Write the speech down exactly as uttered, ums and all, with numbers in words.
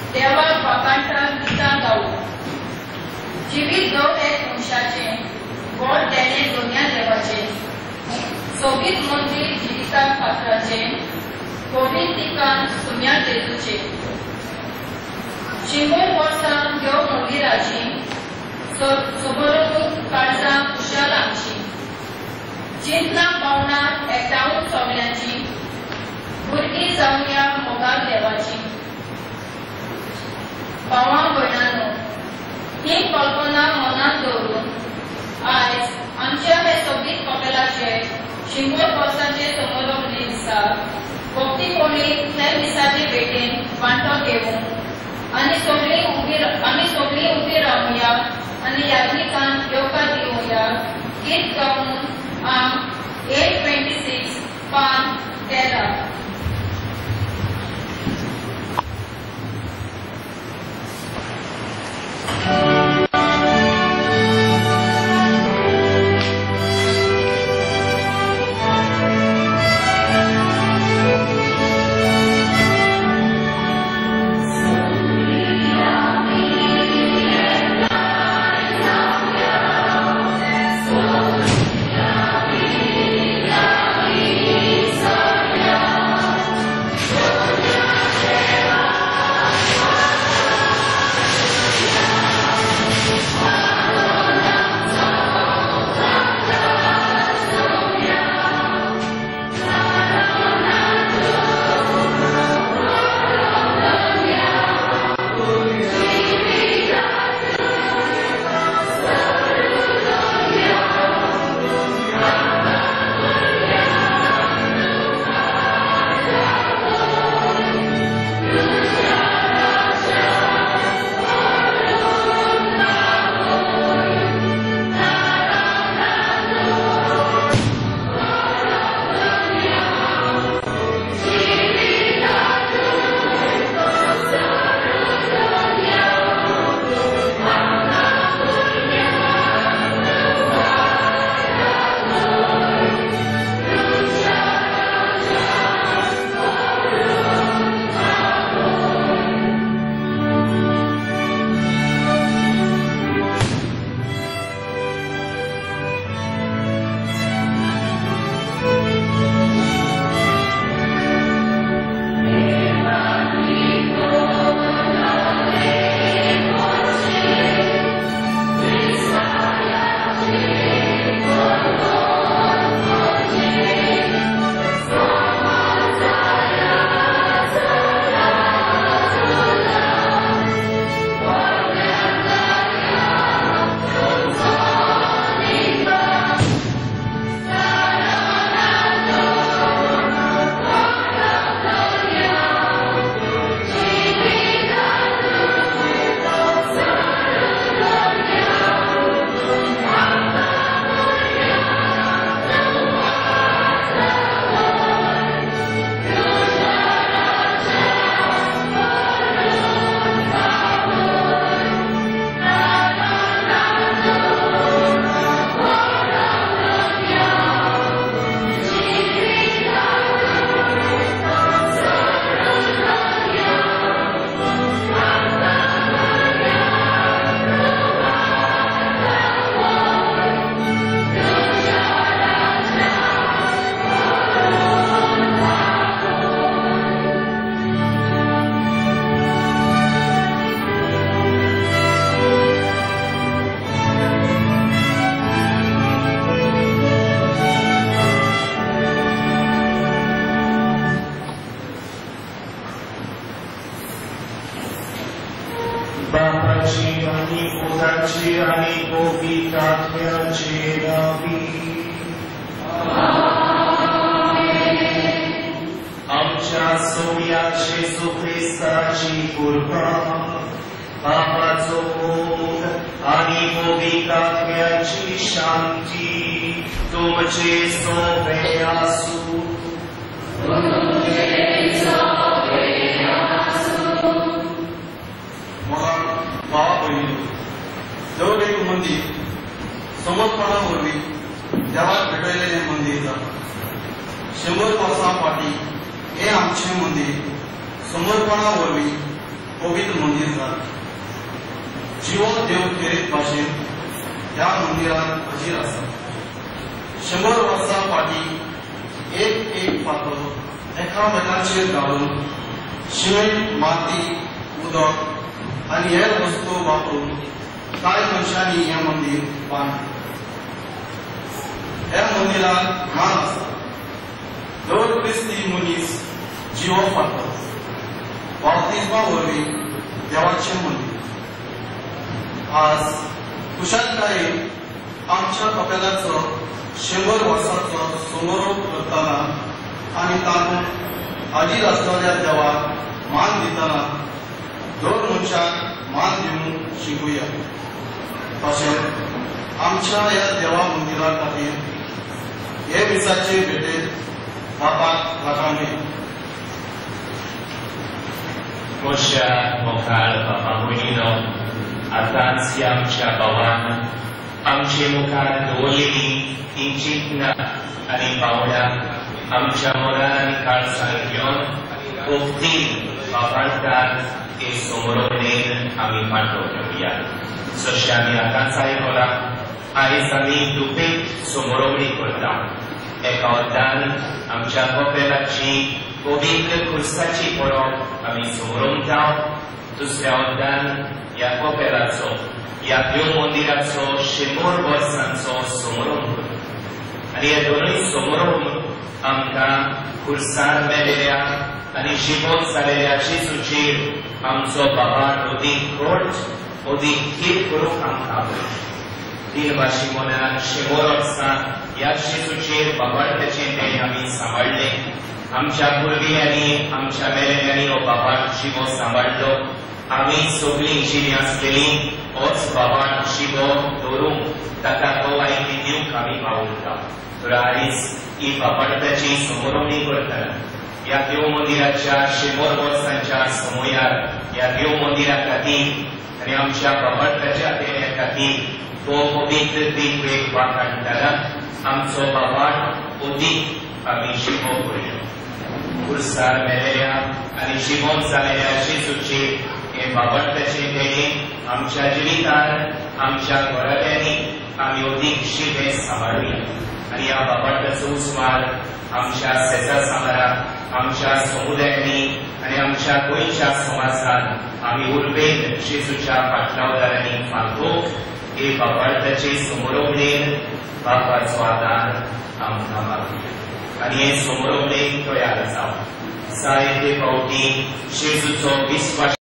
देवाक वाकांठाक गितां गावूं जिवीत गव एक मनशाचें गोड देणे दोन्या देवाचें सोबीत मंदिर जिविताक फातराचें गोविंद तिकान सुम्या जेजूचें शिंगूर वर्सां देव मंदिराची सोबरोदूक काळजां कुशाल आमची चिंतना पावणार एकटावून सगळ्यांची भुरगीं जावया मोगाल देवाची भावां भयणांनो ही कल्पना मनात दवरून आयज आमच्या हे सोबीत कपेलाचे शिंगोर वर्साचे समारोपणे दिसा भक्तीपोळी त्या दिसाचे भेटेन वांटो घेवूं आनी सगळीं उबी आमी सगळीं उबी रावया आनी यात्रिकांक येवकार दिवया गीत गावून आम एट ट्वेंटी सिक्स पान तेरा शंबर वर्सां फाटीं हे आमचें मंदीर समर्पणा वरवीं पवित्र मंदिर जाता. जिवो देव खेरीत भाशेन ह्या मंदिरात हजीर आसा. शंबर वर्सां फाटीं एक एक फातर एकामेकांचेर घालून शिमेंट, माती, उदक आनी हेर वस्तू वापरून कांय मनशांनी हें मंदिर बांदलें. ह्या मंदिरात मान आसा. दर क्रिस्ती मनीस जिवो फारता. बाप्तिस्मा वरवीं देवाचें मंदिर. आज कुशलकायेन आमच्या कपेलाचो शंबर वर्सांचो समारोप करतना आनी तातूंत हाजीर आसलेल्या देवाक मान दितना दर मनशाक मान दिवंक शिकुया. तशेंच आमच्या ह्या देवा मंदिरा खातीर हे दिसाचे भेटेत बापाक लागणे. मोशा मुखार बापा भयणीनो, आतांच ह्या आमच्या भावान आमचे मुखार दवरलेली ही चिंतना आनी पावल्या आमच्या मोरान आनी काळजांत घेवन भोवती बापांतात हे समोरवणेन आमी मांडो घेवया. जशें आमी आतांच आयकलां, आयज आमी दुपेक समोरवणी करता. एका वतान आमच्या कपेलाची पवित्र खुर्साची पडप आमी समोरवता. दुसऱ्या वतान ह्या कपेलाचो, ह्या देव मंदिराचो शंबर वर्सांचो समारोप करता. आनी हे दोनूय समारोप आमकां खुर्सार मेळिल्ल्या आनी जिवंत जालेल्या जेजूचेर आमचो बाबान अदीक घट, अदीक थीर करूंक आमकां आपयता. तीन भाशी मनान शंबर वर्सां ह्या जेजूचेर बाबार्थाचें देण आमी सांबाळलें. आमच्या पुर्वियांनी, आमच्या मेलेल्यांनी हो बाबान जिवो सांबाळलो. आमी सगळीं जिणी आसलेली होच बाबान जिवो दवरूंक, ताका तो वायटी दिवंक आमी पावयता. तर आयज ही बाबार्थाची समोरवणी करतना ह्या देव मंदिराच्या शंबर वर्सांच्या समयार ह्या देव मंदिरा खातीर आनी आमच्या बाबार्थाच्या देण्या खातीर तो पवित्र देवळेक वाखाणटना आमचो बाबान अदीक आमी जिवो करयो. खुर्सार मेळिल्ल्या आनी जिवंत जालेल्या जेजूचेर हे बाबार्थाचें देणें आमच्या जिवितांत, आमच्या घरांतल्यांनी आमी अदीक जिवें सांबाळुया. आनी ह्या बाबार्थाचो उस्मार आमच्या सेजा समाराक, आमच्या समुदायांनी आनी आमच्या गोंयच्या समाजांत आमी उर्बेन जेजूच्या फाटलावदारांनी फांतोवंक हे बाबार्थाचे समोरवणेन बापाचो आदार आमकां मागुया. आनी हे समोरवणेक तयार जावं. जायते फावटी जेजूचो विस्वास